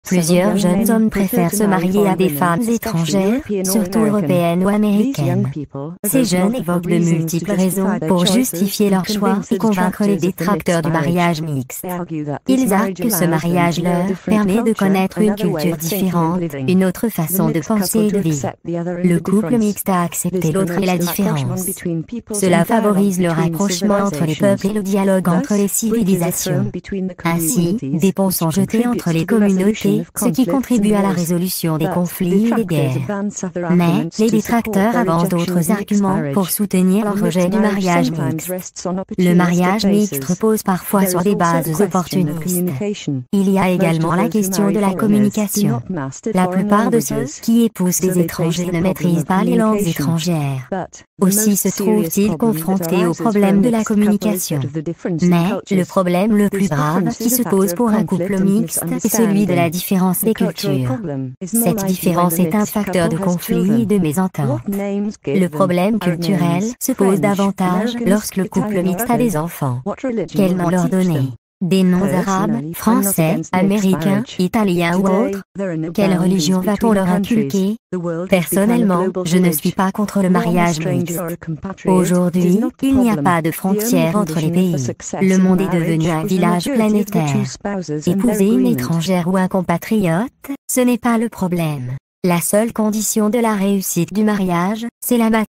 Plusieurs jeunes hommes préfèrent se marier à des femmes étrangères, surtout européennes ou américaines. Ces jeunes évoquent de multiples raisons pour justifier leur choix et convaincre les détracteurs du mariage mixte. Ils arguent que ce mariage leur permet de connaître une culture différente, une autre façon de penser et de vivre. Le couple mixte a accepté l'autre et la différence. Cela favorise le rapprochement entre les peuples et le dialogue entre les civilisations. Ainsi, des ponts sont jetés entre les communautés, ce qui contribue à la résolution des conflits et des guerres. Mais, les détracteurs avancent d'autres arguments pour soutenir leur rejet du mariage mixte. Le mariage mixte repose parfois sur des bases opportunistes. Il y a également la question de la communication. La plupart de ceux qui épousent des étrangers ne maîtrisent pas les langues étrangères. Aussi se trouvent-ils confrontés au problème de la communication. Mais, le problème le plus grave qui se pose pour un couple mixte est celui de la différence des cultures. Cette différence est un facteur de conflit et de mésentente. Le problème culturel se pose davantage lorsque le couple mixte a des enfants. Quels noms leur donner? Des noms arabes, français, américains, italiens ou autres? Quelle religion va-t-on leur inculquer? Personnellement, je ne suis pas contre le mariage mixte. Aujourd'hui, il n'y a pas de frontières entre les pays. Le monde est devenu un village planétaire. Épouser une étrangère ou un compatriote, ce n'est pas le problème. La seule condition de la réussite du mariage, c'est la